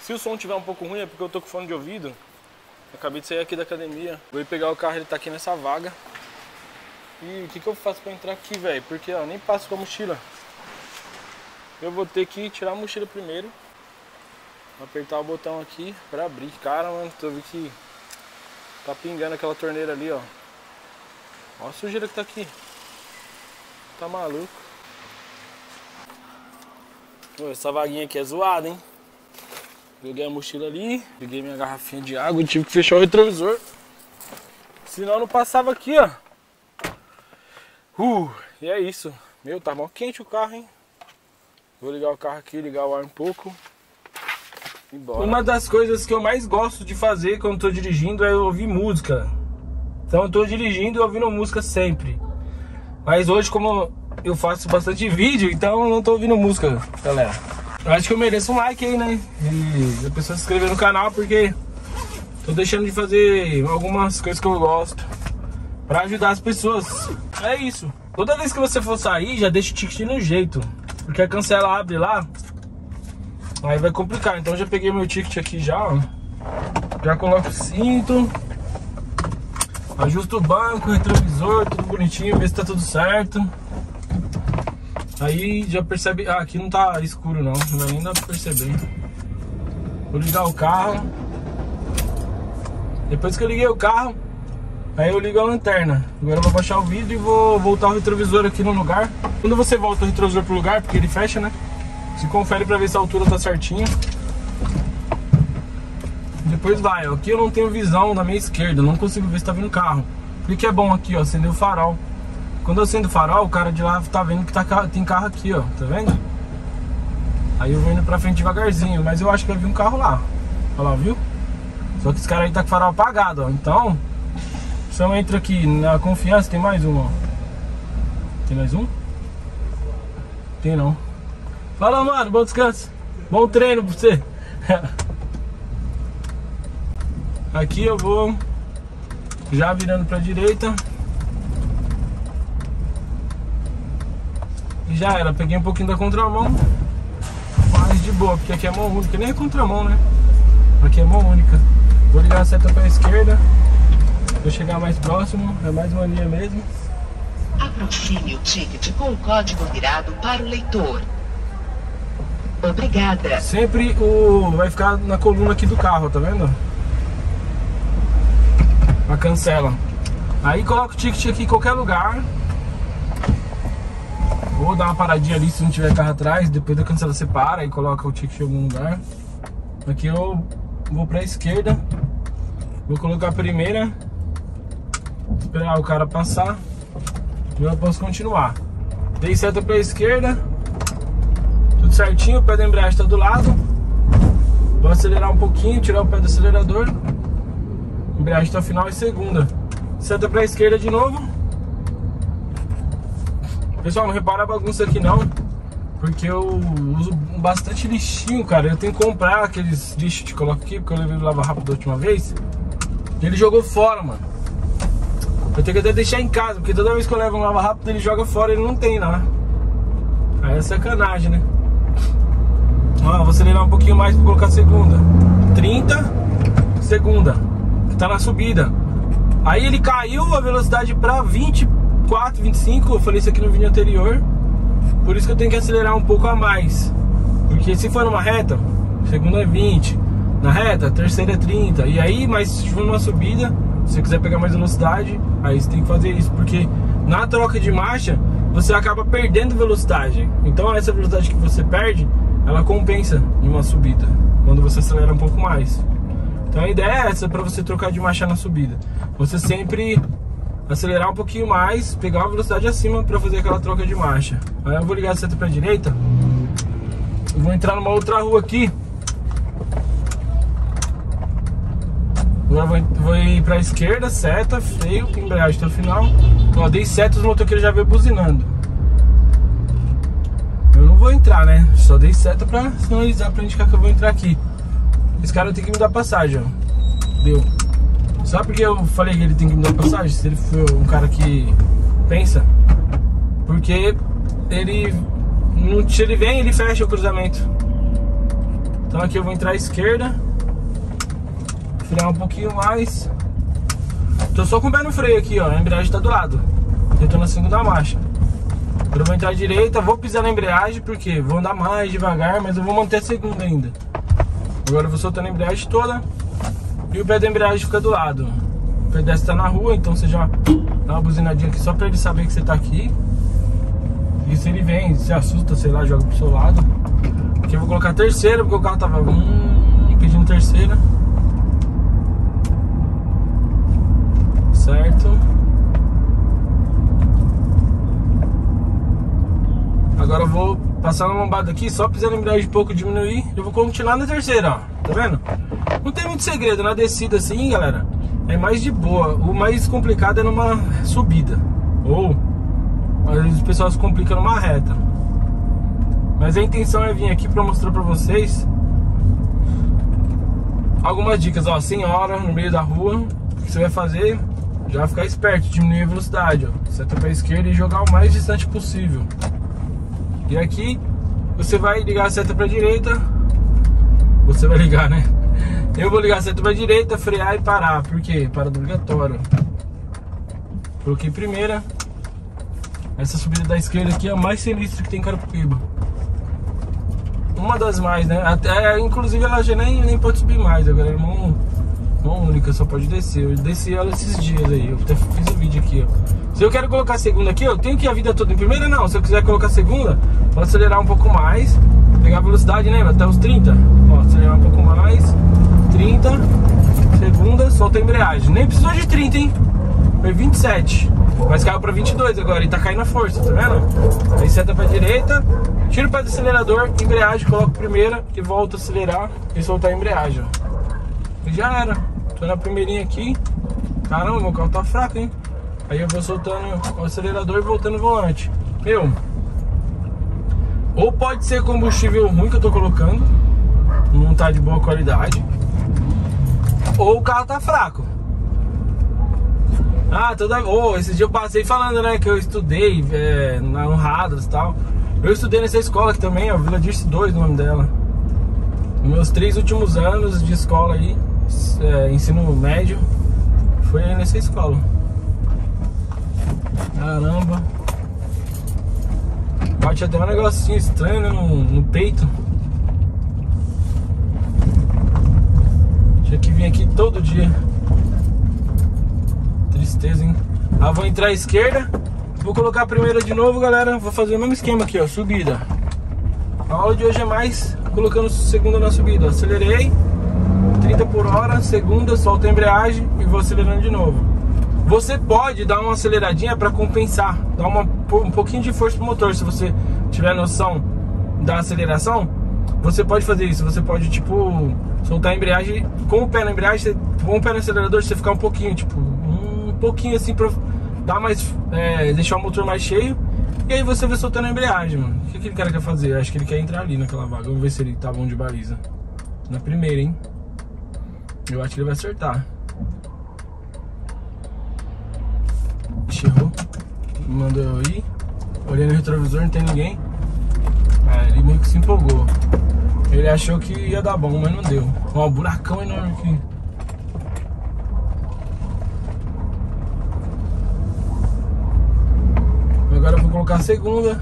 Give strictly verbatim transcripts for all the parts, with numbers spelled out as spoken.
Se o som tiver um pouco ruim é porque eu tô com fone de ouvido. Acabei de sair aqui da academia. Vou ir pegar o carro, ele tá aqui nessa vaga. E o que que eu faço pra entrar aqui, velho? Porque, ó, nem passo com a mochila. Eu vou ter que tirar a mochila primeiro. Apertar o botão aqui pra abrir. Cara, mano, tô vendo que tá pingando aquela torneira ali, ó. Olha a sujeira que tá aqui. Tá maluco. Pô, essa vaguinha aqui é zoada, hein? Peguei a mochila ali, peguei minha garrafinha de água e tive que fechar o retrovisor. Senão eu não passava aqui, ó. Uh, e é isso. Meu, tá mó quente o carro, hein? Vou ligar o carro aqui, ligar o ar um pouco. E bora. Uma das coisas que eu mais gosto de fazer quando tô dirigindo é ouvir música. Então eu tô dirigindo e ouvindo música sempre. Mas hoje, como eu faço bastante vídeo, então eu não tô ouvindo música, galera. Eu acho que eu mereço um like aí, né? E a pessoa se inscrever no canal, porque tô deixando de fazer algumas coisas que eu gosto pra ajudar as pessoas. É isso. Toda vez que você for sair, já deixa o ticket no jeito, porque a cancela abre lá, aí vai complicar. Então já peguei meu ticket aqui já, ó. Já coloco o cinto, ajusto o banco, o retrovisor, tudo bonitinho, ver se tá tudo certo. Aí já percebe... Ah, aqui não tá escuro não, não vai nem dar pra perceber. Vou ligar o carro. Depois que eu liguei o carro, aí eu ligo a lanterna. Agora eu vou baixar o vidro e vou voltar o retrovisor aqui no lugar. Quando você volta o retrovisor pro lugar, porque ele fecha, né? Você confere pra ver se a altura tá certinha. Depois vai, ó. Aqui eu não tenho visão na minha esquerda, não consigo ver se tá vindo carro. O que é bom aqui, ó, acender o farol. Quando eu acendo o farol, o cara de lá tá vendo que tá, tem carro aqui, ó, tá vendo? Aí eu vou indo pra frente devagarzinho, mas eu acho que vai vir um carro lá. Olha lá, viu? Só que esse cara aí tá com o farol apagado, ó. Então, se eu entro aqui na confiança, tem mais um, ó. Tem mais um? Tem não. Fala, mano, bom descanso. Bom treino pra você. Aqui eu vou já virando pra direita. E já era, peguei um pouquinho da contramão, mas de boa, porque aqui é mão única, nem é contramão, né? Aqui é mão única. Vou ligar a seta pra esquerda, vou chegar mais próximo, é mais uma linha mesmo. Aproxime o ticket com o código virado para o leitor. Obrigada. Sempre o vai ficar na coluna aqui do carro, tá vendo? A cancela. Aí coloca o ticket aqui em qualquer lugar. Vou dar uma paradinha ali se não tiver carro atrás. Depois da cancela você para e coloca o ticket em algum lugar. Aqui eu vou pra esquerda. Vou colocar a primeira. Esperar o cara passar. E eu posso continuar. Dei seta pra esquerda. Tudo certinho, o pé da embreagem tá do lado. Vou acelerar um pouquinho, tirar o pé do acelerador. Embreagem tá final e segunda. Seta pra esquerda de novo. Pessoal, não repara a bagunça aqui não, porque eu uso bastante lixinho, cara. Eu tenque comprar aqueles lixos que coloco aqui, porque eu levei no Lava Rápido da última vez. E ele jogou fora, mano. Eu tenho que até deixar em casa, porque toda vez que eu levo no Lava Rápido ele joga fora, ele não tem lá. Aí é sacanagem, né? Ó, vou acelerar um pouquinho mais pra colocar a segunda. trinta, segunda, que tá na subida. Aí ele caiu a velocidade pra vinte, vinte e quatro, vinte e cinco, eu falei isso aqui no vídeo anterior. Por isso que eu tenho que acelerar um pouco a mais, porque se for numa reta, segunda é vinte, na reta, terceira é trinta. E aí, mas se for numa subida, se você quiser pegar mais velocidade, aí você tem que fazer isso, porque na troca de marcha você acaba perdendo velocidade. Então essa velocidade que você perde, ela compensa em uma subida, quando você acelera um pouco mais. Então a ideia é essa, para você trocar de marcha na subida. Você sempre acelerar um pouquinho mais, pegar uma velocidade acima para fazer aquela troca de marcha. Aí eu vou ligar a seta para a direita. Eu vou entrar numa outra rua aqui. Agora vou, vou ir para a esquerda, seta, freio, embreagem até o final. Ó, dei seta, os motoqueiros já veio buzinando. Eu não vou entrar, né? Só dei seta para sinalizar, para indicar que eu vou entrar aqui. Esse cara tem que me dar passagem, ó. Deu. Sabe por que eu falei que ele tem que me dar passagem? Se ele for um cara que pensa. Porque ele, se ele vem, ele fecha o cruzamento. Então aqui eu vou entrar à esquerda, frear um pouquinho mais. Tô só com o pé no freio aqui, ó. A embreagem tá do lado. Eu tô na segunda marcha. Agora eu vou entrar à direita, vou pisar na embreagem, porque vou andar mais devagar, mas eu vou manter a segunda ainda. Agora eu vou soltando a embreagem toda e o pé da embreagem fica do lado. O pedestre tá na rua, então você já dá uma buzinadinha aqui só pra ele saber que você tá aqui. E se ele vem, se assusta, sei lá, joga pro seu lado. Aqui eu vou colocar a terceira, porque o carro tava hum, pedindo terceira. Certo. Agora eu vou passar na lombada aqui, só pisar na embreagem um pouco, diminuir. Eu vou continuar na terceira, ó. Tá vendo? Não tem muito segredo, na descida assim, galera, é mais de boa. O mais complicado é numa subida. Ou, às vezes o pessoal se complica numa reta. Mas a intenção é vir aqui pra mostrar pra vocês algumas dicas, ó. Sem hora, no meio da rua, o que você vai fazer? Já vai ficar esperto, diminuir a velocidade, ó. Seta pra esquerda e jogar o mais distante possível. E aqui você vai ligar a seta pra direita. Você vai ligar, né? Eu vou ligar a seta pra direita, frear e parar. Por quê? Parada obrigatória. Coloquei primeira. Essa subida da esquerda aqui é a mais sinistra que tem em Carapicuíba. Uma das mais, né? Até, inclusive ela já nem, nem pode subir mais. Agora é mão, mão única, só pode descer. Eu desci ela esses dias aí. Eu até fiz o vídeo aqui, ó. Se eu quero colocar a segunda aqui, eu tenho que ir a vida toda em primeira, não. Se eu quiser colocar a segunda, vou acelerar um pouco mais. Pegar a velocidade, lembra? Até os trinta. Ó, acelerar um pouco mais. trinta. Segunda, solta a embreagem. Nem precisou de trinta, hein? Foi vinte e sete. Mas caiu pra vinte e dois agora. E tá caindo a força, tá vendo? Aí seta pra direita. Tira o pé do acelerador, embreagem, coloco primeira e volto a acelerar e soltar a embreagem, ó. E já era. Tô na primeirinha aqui. Caramba, meu carro tá fraco, hein? Aí eu vou soltando o acelerador e voltando o volante. Meu, ou pode ser combustível ruim que eu tô colocando, não tá de boa qualidade, ou o carro tá fraco. Ah, toda... oh, esse dia eu passei falando, né, que eu estudei é, na Honradas e tal. Eu estudei nessa escola aqui também, ó, Vila Dirce dois, o nome dela. Meus três últimos anos de escola aí, é, ensino médio, foi aí nessa escola. Caramba. Bate até um negocinho estranho, né, no, no peito. Tinha que vir aqui todo dia. Tristeza, hein? Ah, vou entrar à esquerda. Vou colocar a primeira de novo, galera. Vou fazer o mesmo esquema aqui, ó, subida. A aula de hoje é mais colocando segunda na subida. Acelerei, trinta por hora, segunda, solta a embreagem e vou acelerando de novo. Você pode dar uma aceleradinha para compensar, dar uma, um pouquinho de força pro motor. Se você tiver noção da aceleração, você pode fazer isso. Você pode, tipo, soltar a embreagem com o pé na embreagem, com o pé no acelerador, você ficar um pouquinho, tipo, um pouquinho assim pra dar mais, é, deixar o motor mais cheio. E aí você vai soltando a embreagem, mano. O que aquele cara quer fazer? Eu acho que ele quer entrar ali naquela vaga. Vamos ver se ele tá bom de baliza. Na primeira, hein? Eu acho que ele vai acertar. Errou. Mandou eu ir. Olhei no retrovisor, não tem ninguém. Ah, ele meio que se empolgou. Ele achou que ia dar bom, mas não deu. Ó, um buracão enorme aqui. Agora eu vou colocar a segunda.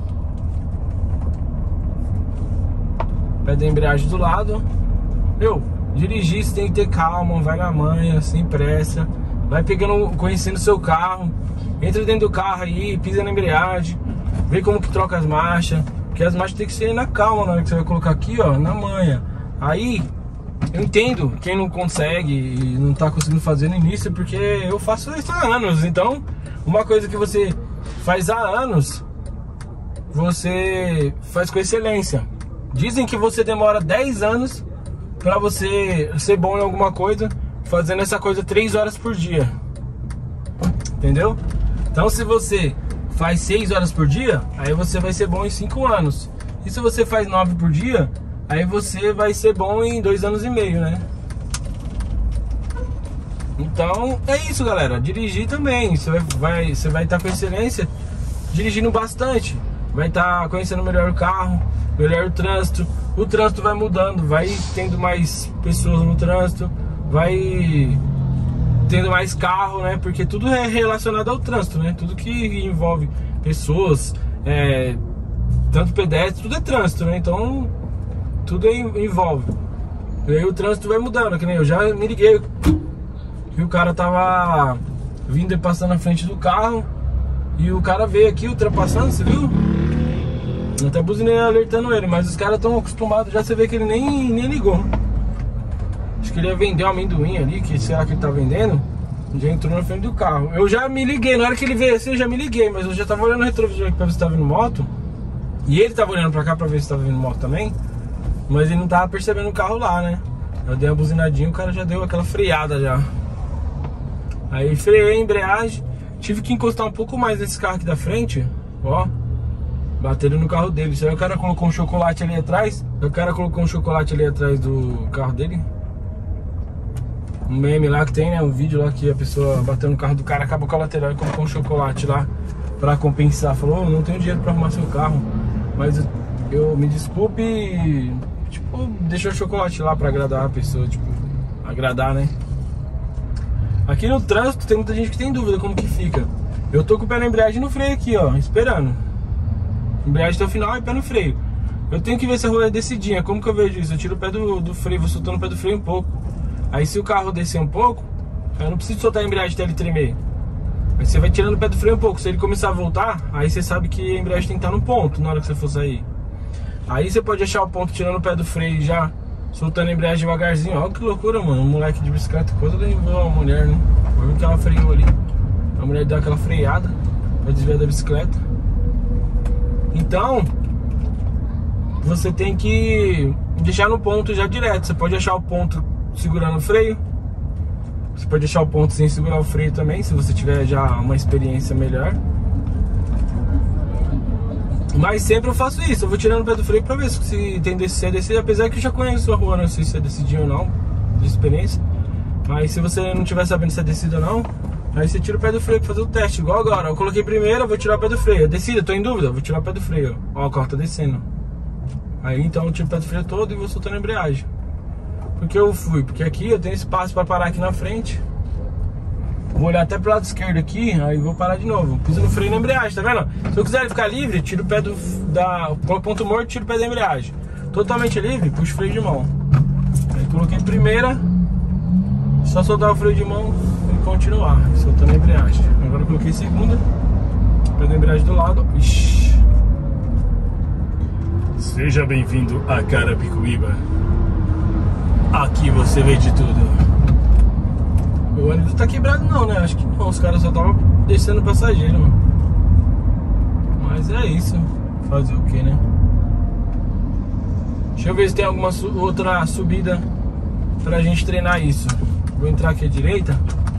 Pé da embreagem do lado. Meu, dirigir você tem que ter calma, vai na manha, sem pressa. Vai pegando, conhecendo o seu carro. Entra dentro do carro aí, pisa na embreagem. Vê como que troca as marchas. Porque as marchas tem que ser na calma na hora que você vai colocar aqui, ó, na manha. Aí, eu entendo quem não consegue e não tá conseguindo fazer no início, porque eu faço isso há anos. Então, uma coisa que você faz há anos, você faz com excelência. Dizem que você demora dez anos pra você ser bom em alguma coisa, fazendo essa coisa três horas por dia. Entendeu? Então se você faz seis horas por dia, aí você vai ser bom em cinco anos. E se você faz nove por dia, aí você vai ser bom em dois anos e meio, né? Então é isso, galera. Dirigir também. Você vai estar vai, você vai tá com excelência dirigindo bastante. Vai estar tá conhecendo melhor o carro, melhor o trânsito, o trânsito vai mudando, vai tendo mais pessoas no trânsito, vai tendo mais carro, né? Porque tudo é relacionado ao trânsito, né? Tudo que envolve pessoas, é, tanto pedestres, tudo é trânsito, né? Então, tudo é, envolve. E aí o trânsito vai mudando, que nem eu já me liguei que o cara tava vindo e passando na frente do carro e o cara veio aqui ultrapassando, você viu? Eu até buzinei alertando ele, mas os caras estão acostumados, já você vê que ele nem, nem ligou. Acho que ele ia vender um amendoim ali, que será que ele tá vendendo? Já entrou na frente do carro. Eu já me liguei, na hora que ele veio assim eu já me liguei, mas eu já tava olhando o retrovisor aqui pra ver se tava vindo moto. E ele tava olhando pra cá pra ver se tava vindo moto também, mas ele não tava percebendo o carro lá, né? Eu dei uma buzinadinha, o cara já deu aquela freada já. Aí freiei a embreagem, tive que encostar um pouco mais nesse carro aqui da frente, ó. Bateram no carro dele. Aí o cara colocou um chocolate ali atrás. O cara colocou um chocolate ali atrás do carro dele. Um meme lá que tem, né? Um vídeo lá que a pessoa bateu no carro do cara, acabou com a lateral e colocou um chocolate lá pra compensar. Falou, oh, não tenho dinheiro pra arrumar seu carro, mas eu, eu me desculpe. Tipo, deixou o chocolate lá pra agradar a pessoa. Tipo, agradar, né? Aqui no trânsito tem muita gente que tem dúvida como que fica. Eu tô com o pé na embreagem no freio aqui, ó, esperando. Embreagem até o final e pé no freio. Eu tenho que ver se a rua é descidinha. Como que eu vejo isso? Eu tiro o pé do, do freio, vou soltando o pé do freio um pouco. Aí se o carro descer um pouco, eu não preciso soltar a embreagem até ele tremer. Aí você vai tirando o pé do freio um pouco. Se ele começar a voltar, aí você sabe que a embreagem tem que estar no ponto na hora que você for sair. Aí você pode achar o ponto tirando o pé do freio já, soltando a embreagem devagarzinho. Olha que loucura, mano. Um moleque de bicicleta quase levou uma mulher, né? Foi ver que ela freou ali. A mulher deu aquela freada pra desviar da bicicleta. Então, você tem que deixar no ponto já direto. Você pode achar o ponto segurando o freio. Você pode deixar o ponto sem segurar o freio também, se você tiver já uma experiência melhor. Mas sempre eu faço isso. Eu vou tirando o pé do freio pra ver se tem descer, descer. Apesar que eu já conheço a rua, não sei se é decidido ou não, de experiência. Mas se você não tiver sabendo se é descido ou não, aí você tira o pé do freio pra fazer o teste. Igual agora, eu coloquei primeiro, eu vou tirar o pé do freio. Descida, tô em dúvida, eu vou tirar o pé do freio. Ó, o carro tá descendo. Aí então eu tiro o pé do freio todo e vou soltando a embreagem. Porque eu fui, porque aqui eu tenho espaço pra parar aqui na frente. Vou olhar até pro lado esquerdo aqui, aí vou parar de novo. Piso no freio e na embreagem, tá vendo? Se eu quiser ele ficar livre, tiro o pé do... da ponto morto, tiro o pé da embreagem. Totalmente livre, puxo o freio de mão. Aí coloquei primeira, só soltar o freio de mão e continuar, soltando a embreagem. Agora eu coloquei segunda, pé da embreagem do lado. Ixi. Seja bem-vindo a Carapicuíba. Aqui você vê de tudo. O ônibus tá quebrado não, né? Acho que não, os caras só estavam descendo passageiro, mano. Mas é isso. Fazer o que, né? Deixa eu ver se tem alguma su outra subida pra gente treinar isso. Vou entrar aqui à direita.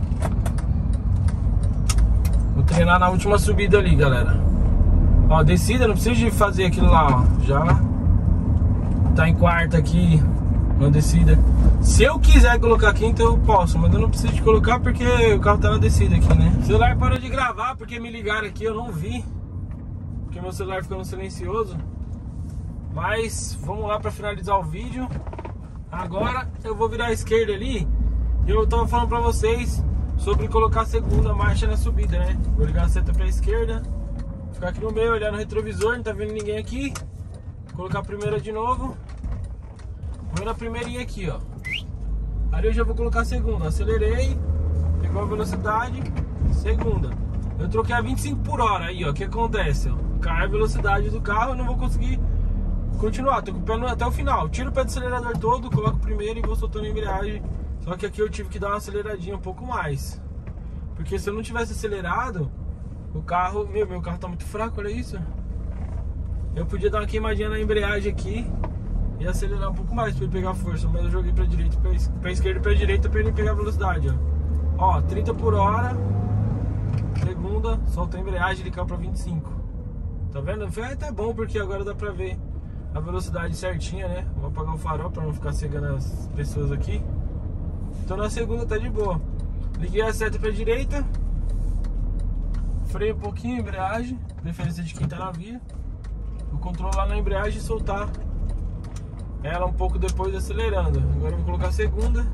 Vou treinar na última subida ali, galera. Ó, descida, não precisa de fazer aquilo lá, ó. Já tá em quarta aqui, uma descida. Se eu quiser colocar quinta eu posso, mas eu não preciso de colocar porque o carro tá na descida aqui, né? O celular parou de gravar porque me ligaram aqui, eu não vi, porque meu celular ficou no silencioso. Mas vamos lá pra finalizar o vídeo. Agora eu vou virar à esquerda ali. E eu tava falando pra vocês sobre colocar a segunda marcha na subida, né? Vou ligar a seta pra esquerda, ficar aqui no meio, olhar no retrovisor, não tá vendo ninguém aqui. Colocar a primeira de novo. Vou na primeirinha aqui, ó. Aí eu já vou colocar a segunda. Acelerei, pegou a velocidade, segunda. Eu troquei a vinte e cinco por hora. Aí, ó, o que acontece? Ó, cai a velocidade do carro, eu não vou conseguir continuar. Tô com o pé no, até o final. Tiro o pé do acelerador todo, coloco o primeiro e vou soltando a embreagem. Só que aqui eu tive que dar uma aceleradinha um pouco mais. Porque se eu não tivesse acelerado, o carro... Meu, meu carro tá muito fraco, olha isso. Eu podia dar uma queimadinha na embreagem aqui e acelerar um pouco mais pra ele pegar força, mas eu joguei pra direita, pra, es pra esquerda e pra direita pra ele pegar velocidade, ó. Ó, trinta por hora, segunda, solta a embreagem, ele caiu pra vinte e cinco. Tá vendo? Foi até bom porque agora dá pra ver a velocidade certinha, né? Vou apagar o farol pra não ficar cegando as pessoas aqui. Então na segunda tá de boa. Liguei a seta pra direita, freio um pouquinho, embreagem, preferência de quem tá na via. Vou controlar na embreagem e soltar ela um pouco depois acelerando. Agora eu vou colocar a segunda.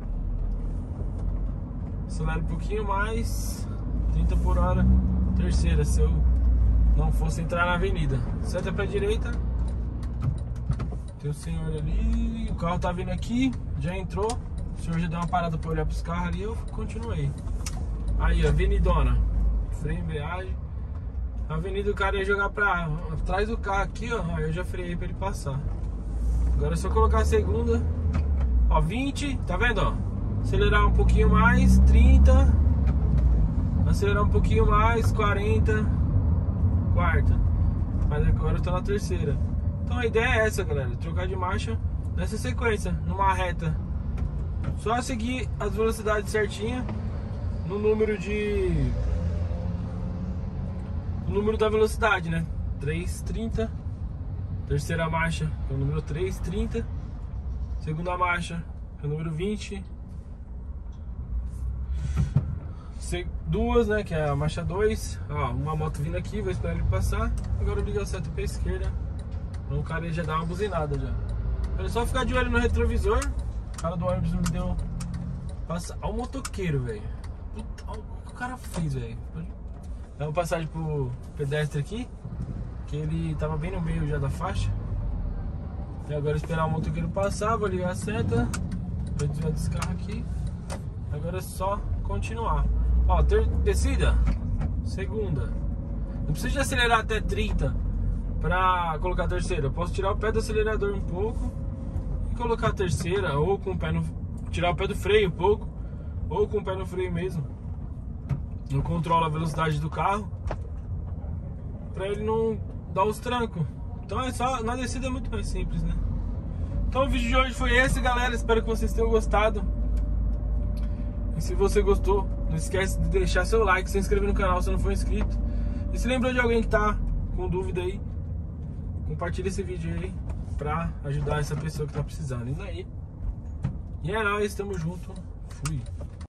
Acelera um pouquinho mais, trinta por hora. Terceira, se eu não fosse entrar na avenida. Seta pra direita. Tem o senhor ali, o carro tá vindo aqui, já entrou. O senhor já deu uma parada pra olhar pros carros ali, eu continuei. Aí, avenidona, freio, embreagem. A avenida, o cara ia jogar pra atrás do carro aqui, ó. Aí eu já freiei pra ele passar. Agora é só colocar a segunda. Ó, vinte, tá vendo, ó? Acelerar um pouquinho mais, trinta. Acelerar um pouquinho mais, quarenta. Quarta. Mas agora eu tô na terceira. Então a ideia é essa, galera, trocar de marcha nessa sequência, numa reta. Só seguir as velocidades certinhas no número de... o número da velocidade, né? três, trinta. Terceira marcha, que é o número três, trinta. Segunda marcha, que é o número vinte. Duas, né? Que é a marcha dois. Ó, uma moto vindo aqui, vou esperar ele passar. Agora eu ligo a seta pra esquerda. Então o cara já dá uma buzinada já. É só ficar de olho no retrovisor. O cara do ônibus me deu. Passa... Olha o motoqueiro, velho. Olha o que o cara fez, velho. Dá uma passagem pro pedestre aqui, que ele tava bem no meio já da faixa. E agora esperar o motoqueiro passar. Vou ligar a seta. Vou desviar desse carro aqui. Agora é só continuar. Ó, ter descida, segunda. Não precisa de acelerar até trinta pra colocar a terceira. Eu posso tirar o pé do acelerador um pouco e colocar a terceira, ou com o pé no... tirar o pé do freio um pouco, ou com o pé no freio mesmo. Eu controlo a velocidade do carro pra ele não dar os trancos. Então é só, na descida é muito mais simples, né? Então o vídeo de hoje foi esse, galera. Espero que vocês tenham gostado. E se você gostou, não esquece de deixar seu like, se inscrever no canal se não for inscrito. E se lembrou de alguém que tá com dúvida aí, compartilha esse vídeo aí pra ajudar essa pessoa que tá precisando. E daí? E é nóis, tamo junto. Fui.